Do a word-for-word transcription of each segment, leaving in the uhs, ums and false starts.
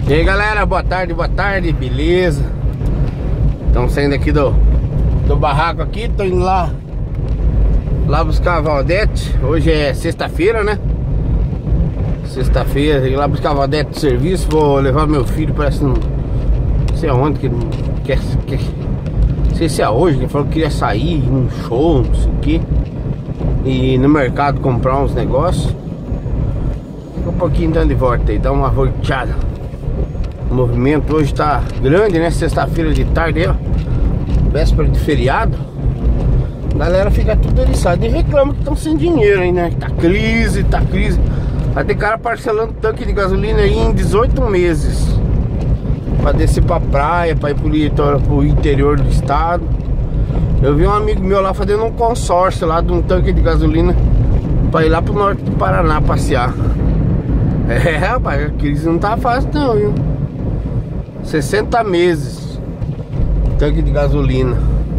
E aí galera, boa tarde, boa tarde, beleza? Estamos saindo aqui do, do barraco aqui, tô indo lá Lá buscar a Valdete. Hoje é sexta-feira, né? Sexta-feira, ir lá buscar a Valdete do serviço. Vou levar meu filho, parece não, não sei aonde que ele quer, quer. Não sei se é hoje, ele falou que queria sair, num show, não sei o que. E no mercado comprar uns negócios. Fica um pouquinho dando de volta aí, dá uma volteada. O movimento hoje tá grande, né? Sexta-feira de tarde, ó, véspera de feriado. A galera fica tudo eriçada e reclama que estão sem dinheiro aí, né? Tá crise, tá crise. Vai ter cara parcelando tanque de gasolina aí em dezoito meses pra descer pra praia, pra ir pro litoral, pro interior do estado. Eu vi um amigo meu lá fazendo um consórcio lá de um tanque de gasolina pra ir lá pro norte do Paraná passear. É, rapaz, a crise não tá fácil não, viu? sessenta meses tanque de gasolina.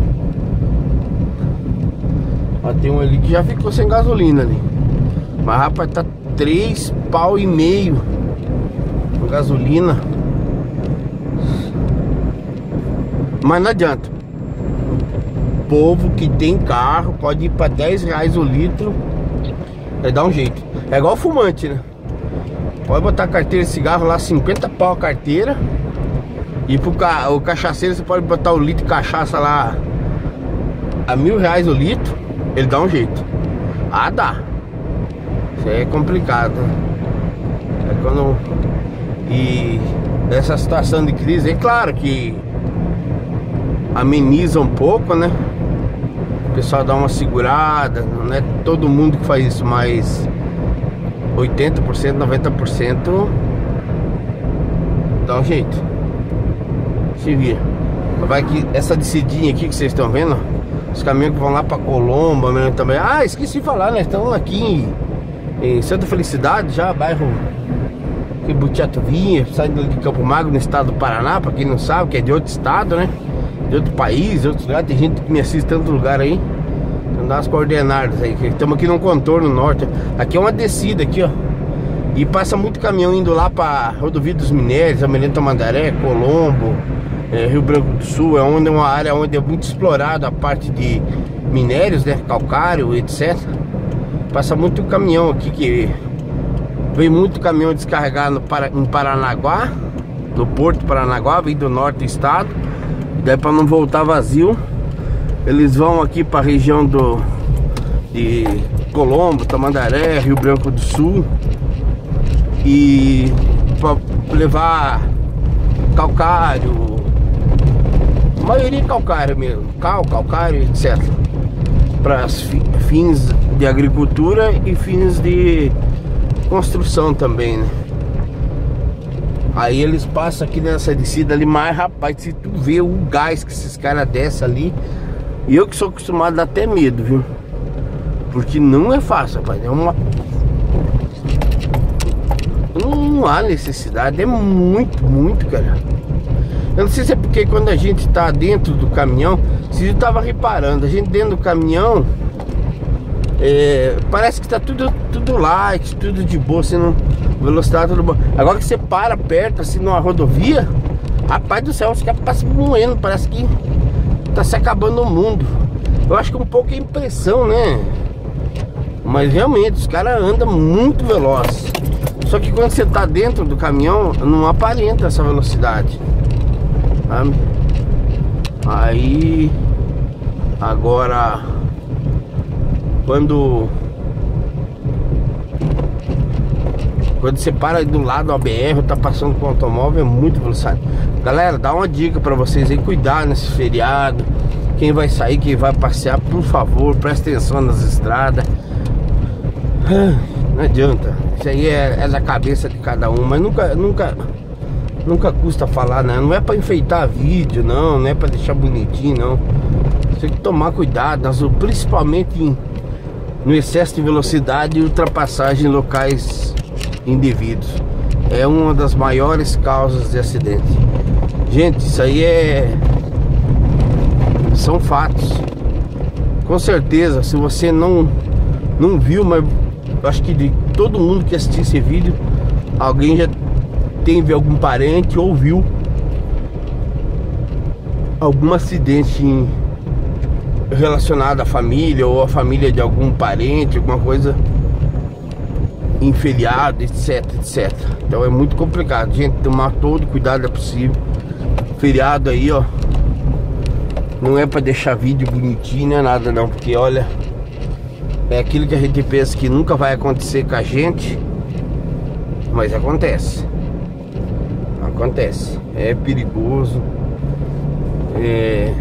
Ó, tem um ali que já ficou sem gasolina ali. Mas rapaz, tá três pau e meio com gasolina. Mas não adianta. O povo que tem carro pode ir pra dez reais o litro. É dar um jeito. É igual fumante, né? Pode botar carteira de cigarro lá, cinquenta pau a carteira. E pro ca... o cachaceiro você pode botar o litro de cachaça lá a mil reais o litro. Ele dá um jeito. Ah, dá. Isso aí é complicado. É quando... E essa situação de crise, é claro que ameniza um pouco, né? O pessoal dá uma segurada. Não é todo mundo que faz isso, mas oitenta por cento, noventa por cento dá um jeito. Se vira. Vai que essa descidinha aqui que vocês estão vendo, os caminhões que vão lá pra Colombo mesmo também. Ah, esqueci de falar, né? Estamos aqui em, em Santa Felicidade, já bairro que Butiatuvinha, saindo de Campo Magro, no estado do Paraná. Pra quem não sabe, que é de outro estado, né? De outro país, de outro lugar. Tem gente que me assiste em tanto lugar aí. Então dá as coordenadas aí. Estamos aqui num contorno norte. Aqui é uma descida aqui, ó. E passa muito caminhão indo lá pra Rodovia dos Minérios, Almirante Tamandaré, Colombo, é, Rio Branco do Sul. É onde é uma área onde é muito explorado a parte de minérios, né? Calcário, etcétera. Passa muito caminhão aqui, que vem muito caminhão descarregado no Para, em Paranaguá, no Porto Paranaguá, vem do norte do estado. Daí para não voltar vazio, eles vão aqui para a região do de Colombo, Tamandaré, Rio Branco do Sul. E para levar calcário, a maioria é calcário mesmo, cal, calcário, etcétera. Para fins de agricultura e fins de construção também, né? Aí eles passam aqui nessa descida ali, mas rapaz, se tu vê o gás que esses caras descem ali, e eu que sou acostumado a dar até medo, viu? Porque não é fácil, rapaz, é uma... Não há necessidade, é muito, muito, cara. Eu não sei se é porque quando a gente tá dentro do caminhão, se eu tava reparando, a gente dentro do caminhão, é, parece que tá tudo, tudo light, tudo de boa, assim, não, velocidade tudo boa. Agora que você para perto, assim, numa rodovia, rapaz do céu, os caras passam moendo, parece que tá se acabando o mundo. Eu acho que um pouco é impressão, né? Mas realmente, os caras andam muito velozes. Só que quando você tá dentro do caminhão, não aparenta essa velocidade, sabe? Aí, agora, quando Quando você para do lado do A B R, tá passando com o automóvel, é muito velocidade. Galera, dá uma dica pra vocês aí, cuidar nesse feriado. Quem vai sair, quem vai passear, por favor, presta atenção nas estradas. Não adianta, isso aí é, é da cabeça de cada um, mas nunca, nunca, nunca custa falar, né? Não é pra enfeitar vídeo, não, não é pra deixar bonitinho, não. Você tem que tomar cuidado, principalmente em, no excesso de velocidade e ultrapassagem em locais indevidos. É uma das maiores causas de acidente. Gente, isso aí é... são fatos. Com certeza, se você não, não viu, mas acho que de todo mundo que assistiu esse vídeo, alguém já teve algum parente ou viu algum acidente relacionado à família ou à família de algum parente, alguma coisa em feriado, etc, etcétera. Então é muito complicado, gente, tomar todo cuidado é possível. Feriado aí, ó, não é pra deixar vídeo bonitinho, não é nada não, porque olha, é aquilo que a gente pensa que nunca vai acontecer com a gente, mas acontece. Acontece, é perigoso. É...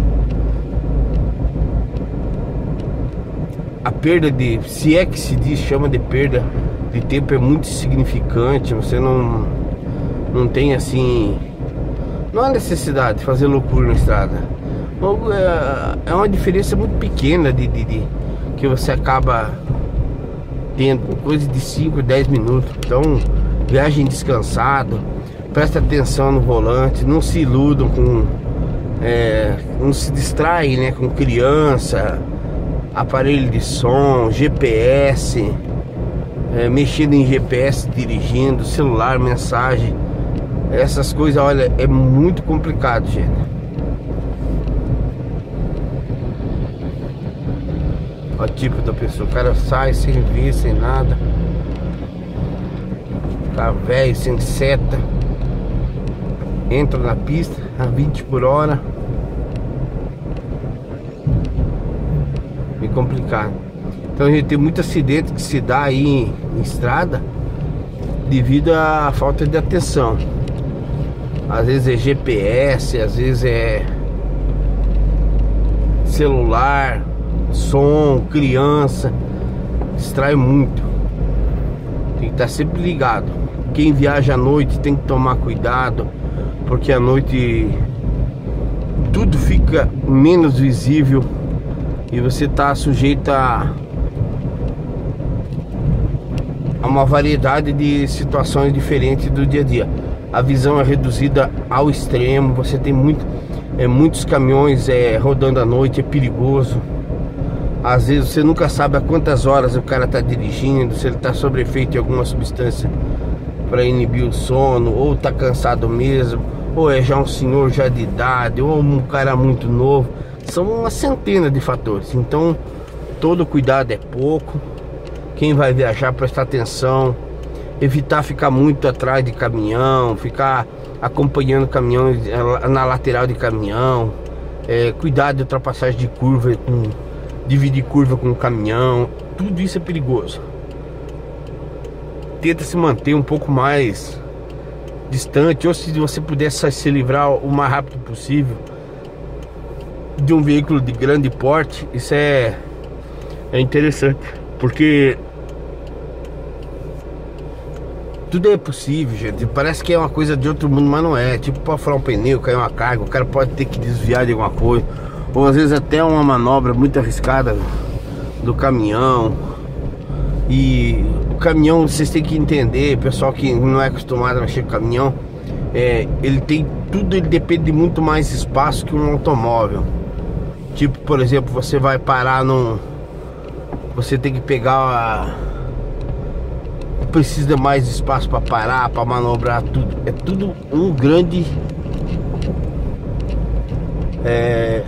A perda de, se é que se diz, chama de perda de tempo, é muito significante. Você não não tem assim, não há necessidade de fazer loucura na estrada. É uma diferença muito pequena de, de, de que você acaba tendo, coisa de cinco, dez minutos. Então viagem descansado, presta atenção no volante, não se iludam com é, não se distraem, né, com criança, aparelho de som, G P S, é, mexendo em G P S dirigindo, celular, mensagem, essas coisas, olha, é muito complicado, gente. Olha o tipo da pessoa, o cara sai sem ver, sem nada, tá velho, sem seta, entra na pista a vinte por hora. Bem complicado. Então a gente tem muito acidente que se dá aí em, em estrada devido à falta de atenção. Às vezes é G P S, às vezes é celular, som, criança, distrai muito. Tem que estar sempre ligado. Quem viaja à noite tem que tomar cuidado, porque à noite tudo fica menos visível e você está sujeito a, a uma variedade de situações diferentes do dia a dia. A visão é reduzida ao extremo, você tem muito, é, muitos caminhões é, rodando à noite, é perigoso. Às vezes você nunca sabe a quantas horas o cara está dirigindo, se ele está sob efeito de alguma substância para inibir o sono, ou está cansado mesmo, ou é já um senhor já de idade, ou um cara muito novo. São uma centena de fatores. Então todo cuidado é pouco. Quem vai viajar, prestar atenção, evitar ficar muito atrás de caminhão, ficar acompanhando caminhões na lateral de caminhão, é, cuidar de ultrapassagem de curva, com, dividir curva com o caminhão. Tudo isso é perigoso. Tenta se manter um pouco mais distante, ou se você pudesse se livrar o mais rápido possível de um veículo de grande porte. Isso é, é interessante, porque tudo é possível, gente. Parece que é uma coisa de outro mundo, mas não é. Tipo, pode furar um pneu, cair uma carga, o cara pode ter que desviar de alguma coisa, ou às vezes até uma manobra muito arriscada do caminhão. E o caminhão, vocês têm que entender, pessoal que não é acostumado a mexer com caminhão, é, ele tem tudo, ele depende de muito mais espaço que um automóvel. Tipo, por exemplo, você vai parar num, você tem que pegar a, precisa de mais espaço para parar, para manobrar tudo. É tudo um grande é,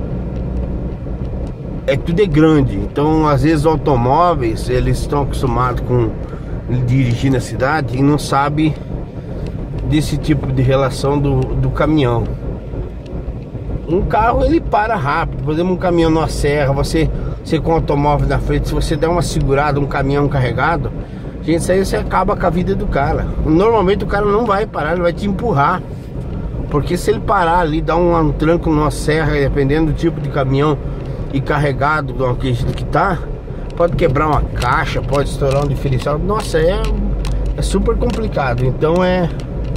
é tudo é grande. Então às vezes os automóveis, eles estão acostumados com dirigir na cidade e não sabem desse tipo de relação do, do caminhão. Um carro ele para rápido. Por exemplo, um caminhão numa serra, você, você com o automóvel na frente, se você der uma segurada, um caminhão carregado, gente, isso aí você acaba com a vida do cara. Normalmente o cara não vai parar, ele vai te empurrar, porque se ele parar ali, dar um, um tranco numa serra, dependendo do tipo de caminhão e carregado do jeito que tá, pode quebrar uma caixa, pode estourar um diferencial. Nossa, é, é super complicado. Então é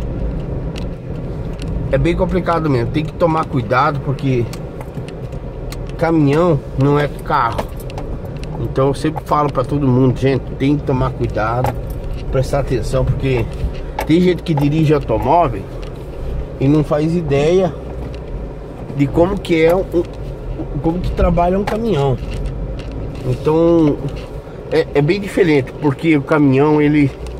É bem complicado mesmo, tem que tomar cuidado, porque caminhão não é carro. Então eu sempre falo pra todo mundo, gente, tem que tomar cuidado, prestar atenção, porque tem gente que dirige automóvel e não faz ideia de como que é um, como que trabalha um caminhão. Então é, é bem diferente, porque o caminhão ele